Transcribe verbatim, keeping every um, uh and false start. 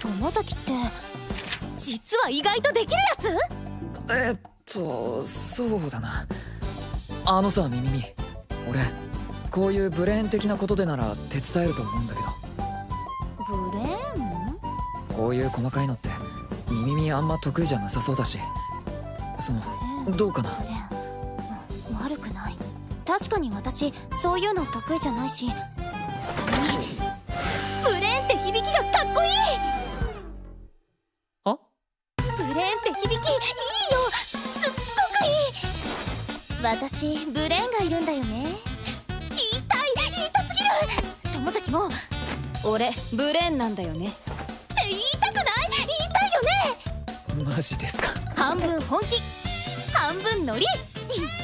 友崎って実は意外とできるやつ？ えっとそうだな。あのさ、ミミミ、俺こういうブレーン的なことでなら手伝えると思うんだけど。 ブレーン？ こういう細かいのってミミミあんま得意じゃなさそうだし、そのどうかな。 ブレーン、悪くない。確かに私そういうの得意じゃないし、それにブレーンって響きがかっこいい。 あ？ ブレーンって響きいいよ、すっごくいい。私ブレーンがいるんだよね。言いたい、言いたすぎる。友崎も俺ブレーンなんだよねって言いたくない？言いたいよね。 マジですか？ 半分本気半分ノリ。